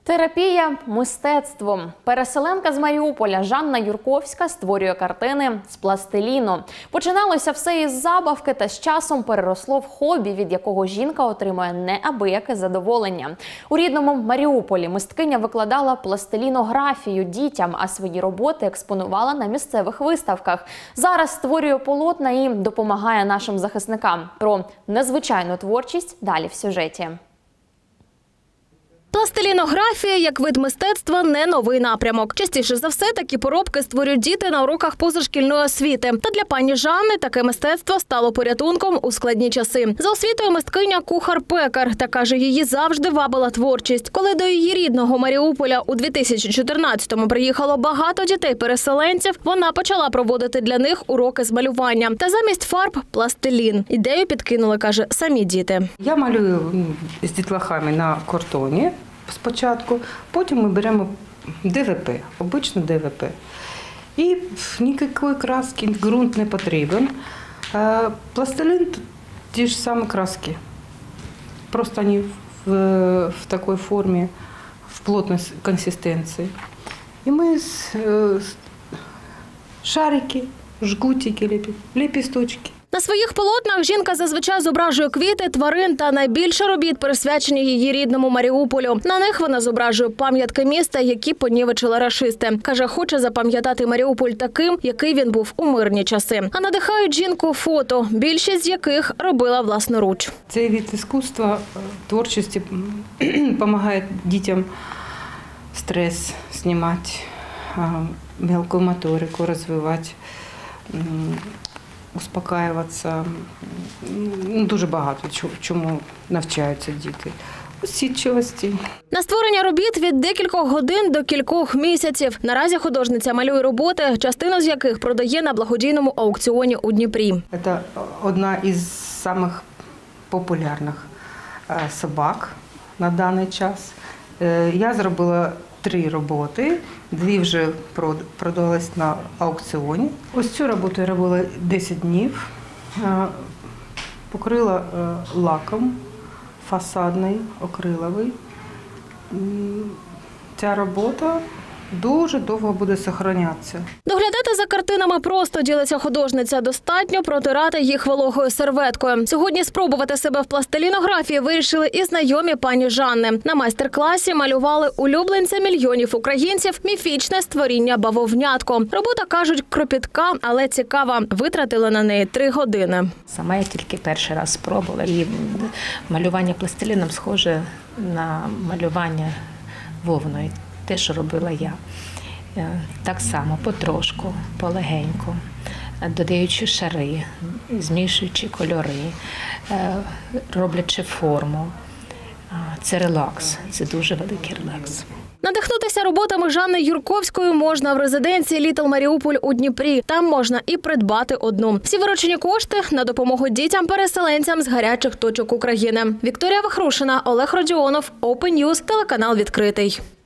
Терапія мистецтвом. Переселенка з Маріуполя Жанна Юрковська створює картини з пластиліну. Починалося все із забавки та з часом переросло в хобі, від якого жінка отримує неабияке задоволення. У рідному Маріуполі мисткиня викладала пластилінографію дітям, а свої роботи експонувала на місцевих виставках. Зараз створює полотна і допомагає нашим захисникам. Про незвичайну творчість далі в сюжеті. Пластилінографія як вид мистецтва – не новий напрямок. Частіше за все такі поробки створюють діти на уроках позашкільної освіти. Та для пані Жанни таке мистецтво стало порятунком у складні часи. За освітою мисткиня – кухар-пекар. Та каже, її завжди вабила творчість. Коли до її рідного Маріуполя у 2014-му приїхало багато дітей-переселенців, вона почала проводити для них уроки з малювання. Та замість фарб – пластилін. Ідею підкинули, каже, самі діти. Я малюю з дітлахами на картоні спочатку, потім ми беремо ДВП, обичне ДВП. І ніякої краски, ґрунт не потрібен. Пластилін – ті ж самі краски. Просто вони в такій формі, в плотній консистенції. І ми шарики, жгутики, лепісточки. На своїх полотнах жінка зазвичай зображує квіти, тварин та найбільше робіт присвячені її рідному Маріуполю. На них вона зображує пам'ятки міста, які понівечили рашисти. Каже, хоче запам'ятати Маріуполь таким, який він був у мирні часи. А надихають жінку фото, більшість з яких робила власноруч. Цей вид мистецтва, творчості допомагає дітям стрес знімати, мелку моторику розвивати, успокаюватися. Дуже багато чому навчаються діти. Усидчивості. На створення робіт від декількох годин до кількох місяців. Наразі художниця малює роботи, частину з яких продає на благодійному аукціоні у Дніпрі. Це одна із самих популярних собак на даний час. Я зробила 3 роботи, 2 вже продалась на аукціоні. Ось цю роботу я робила 10 днів, покрила лаком фасадний, акриловий. Ця робота дуже довго буде зберігатися. Доглядати за картинами просто, ділиться художниця. Достатньо протирати їх вологою серветкою. Сьогодні спробувати себе в пластилінографії вирішили і знайомі пані Жанни. На майстер-класі малювали улюбленця мільйонів українців – міфічне створіння бавовнятко. Робота, кажуть, кропітка, але цікава. Витратили на неї 3 години. Сама я тільки перший раз спробувала. І малювання пластиліном схоже на малювання вовною. Те, що робила я. Так само, потрошку, полегеньку, додаючи шари, змішуючи кольори, роблячи форму. Це релакс, це дуже великий релакс. Надихнутися роботами Жанни Юрковської можна в резиденції «Літл Маріуполь» у Дніпрі. Там можна і придбати одну. Всі виручені кошти на допомогу дітям-переселенцям з гарячих точок України. Вікторія Вахрушина, Олег Родіонов, Open News, телеканал «Відкритий».